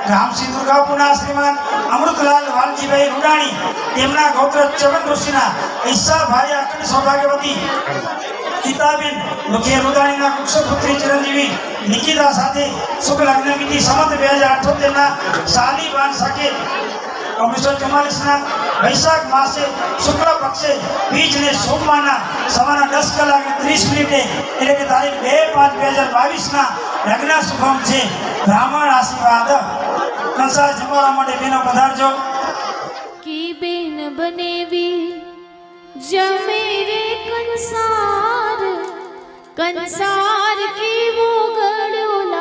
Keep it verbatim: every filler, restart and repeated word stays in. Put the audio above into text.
રામસિંહ દુર્ગાપુરના શ્રીમાન અમૃતલાલ વાલજીભાઈ રૂડાણી તેમના ગોત્ર ચવન ઋષિના ઈચ્છા ભાર્ય અખંડ સૌભાગ્યવતી ગીતાબેન મુખે રૂડાણીના કુક્ષપુત્રી ચિરંજીવી નિકિતા સાથે શુભ લગ્ન વિધિ સમત બે હજાર અઠ્યોતેર ના સાલી બાન સાકે ઓગણીસો ચુમ્માલીસ ના વૈશાખ માસે શુક્લ પક્ષે બીજ ને સોમવારના સવારના દસ કલાક ત્રીસ મિનિટે એટલે કે તારીખ બે પાંચ બે હજાર બાવીસ ના લગ્ન શુભમ છે. બ્રાહ્મણ આશીર્વાદ કંસાર જમાડવા માટે બેનો પધારજો. કી બેન બનેવી જમે રે કંસાર કંસાર કેવો ગળ્યો